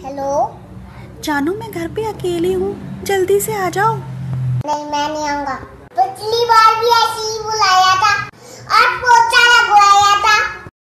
Hello. जानू मैं घर पे अकेली हूँ, जल्दी से आ जाओ। नहीं मैं नहीं आऊँगा, पिछली बार भी ऐसे ही बुलाया था।